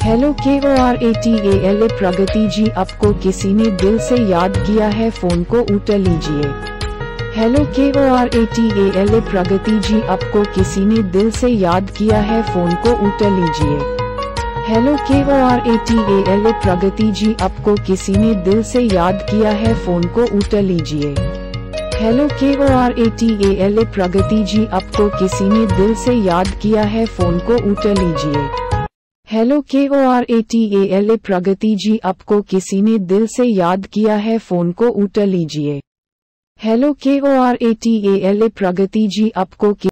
Hello KORATAL प्रगति जी, आपको किसी ने दिल से याद किया है, फोन को उठा लीजिए। हेलो KORATAL प्रगति जी, आपको किसी ने दिल से याद किया है, फोन को उठा लीजिए। हेलो KORATAL प्रगति जी, आपको किसी ने दिल से याद किया है, फोन को उठा लीजिए। हेलो KORATAL प्रगति जी, आपको किसी ने दिल से याद किया है, फोन को उठा लीजिए। हेलो KORATAL प्रगति जी, आपको किसी ने दिल से याद किया है, फोन को उठा लीजिए। हेलो KORATAL प्रगति जी, आपको